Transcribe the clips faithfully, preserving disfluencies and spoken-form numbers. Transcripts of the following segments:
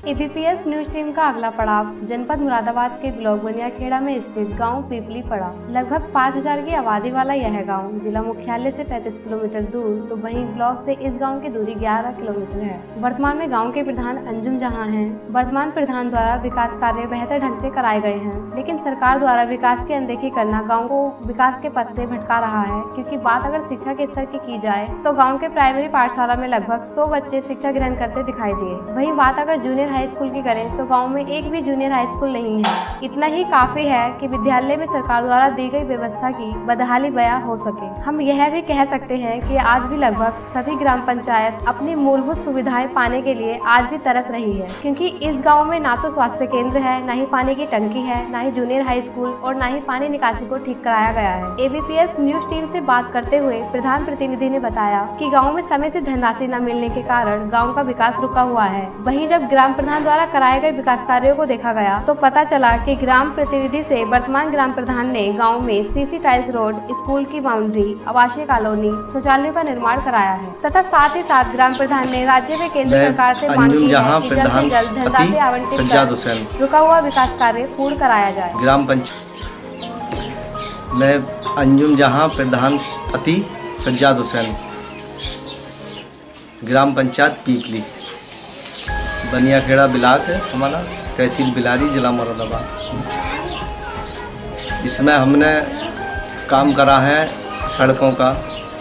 ए B P S news team का अगला पड़ाव जनपद मुरादाबाद के ब्लॉक बनियाखेड़ा में स्थित गांव पीपली पड़ा। लगभग पाँच हजार की आबादी वाला यह गांव जिला मुख्यालय से पैंतीस किलोमीटर दूर तो वहीं ब्लॉक से इस गांव की दूरी ग्यारह किलोमीटर है। वर्तमान में गांव के प्रधान अंजुम जहां हैं। वर्तमान प्रधान द्वारा विकास कार्य बेहतर ढंग से कराए गए हैं, लेकिन सरकार द्वारा विकास की अनदेखी करना गाँव को विकास के पथ से भटका रहा है। क्योंकि बात अगर शिक्षा के स्तर की की जाए तो गाँव के प्राइमरी पाठशाला में लगभग सौ बच्चे शिक्षा ग्रहण करते दिखाई दिए। वहीं बात अगर जूनियर हाई स्कूल की करें तो गांव में एक भी जूनियर हाई स्कूल नहीं है। इतना ही काफी है कि विद्यालय में सरकार द्वारा दी गई व्यवस्था की बदहाली बयां हो सके। हम यह भी कह सकते हैं कि आज भी लगभग सभी ग्राम पंचायत अपनी मूलभूत सुविधाएं पाने के लिए आज भी तरस रही है, क्योंकि इस गांव में ना तो स्वास्थ्य केंद्र है, ना ही पानी की टंकी है, ना ही जूनियर हाई स्कूल और ना ही पानी निकासी को ठीक कराया गया है। A B P S news team से बात करते हुए प्रधान प्रतिनिधि ने बताया कि गाँव में समय से धनराशि न मिलने के कारण गाँव का विकास रुका हुआ है। वहीं जब ग्राम प्रधान द्वारा कराए गए विकास कार्यों को देखा गया तो पता चला कि ग्राम प्रतिनिधि से वर्तमान ग्राम प्रधान ने गांव में सीसी टाइल्स रोड, स्कूल की बाउंड्री, आवासीय कॉलोनी, शौचालयों का निर्माण कराया है तथा साथ ही साथ ग्राम प्रधान ने राज्य में केंद्र सरकार से मांग की है कि जल्द से जल्द धनराशि आवंटित कर रुका हुआ विकास कार्य पूर्ण कराया जाए। ग्राम पंचायत मैं अंजुम जहां प्रधान पति सज्जाद हुसैन, ग्राम पंचायत पीपली, बनियाखेड़ा ब्लॉक है हमारा, तहसील बिलारी, जिला मुरादाबाद। इसमें हमने काम करा है सड़कों का,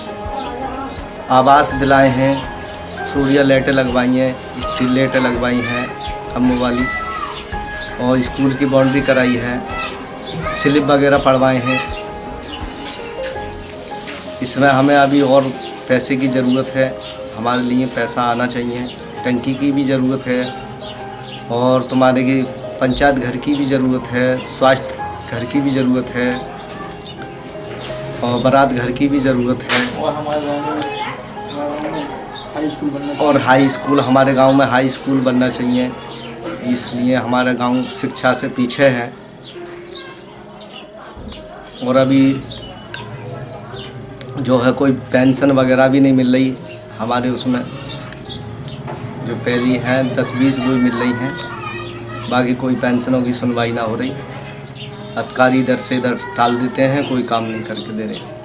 आवास दिलाए हैं, सूर्य लाइटें लगवाई हैं, स्ट्रीट लाइटें लगवाई हैं खम्भों वाली, और स्कूल की बाउंड्री कराई है, स्लिप वगैरह पड़वाए हैं। इसमें हमें अभी और पैसे की ज़रूरत है, हमारे लिए पैसा आना चाहिए, टंकी की भी ज़रूरत है और तुम्हारे की पंचायत घर की भी ज़रूरत है, स्वास्थ्य घर की भी ज़रूरत है और बारात घर की भी ज़रूरत है। और हमारे गांव में हाई स्कूल बनना और हाई स्कूल हमारे गांव में हाई स्कूल बनना चाहिए, इसलिए हमारा गांव शिक्षा से पीछे है। और अभी जो है कोई पेंशन वगैरह भी नहीं मिल रही हमारे, उसमें जो पहली हैं दस बीस वो मिल रही हैं, बाकी कोई पेंशनों की सुनवाई ना हो रही। अधिकारी इधर से इधर टाल देते हैं, कोई काम नहीं करके दे रहे।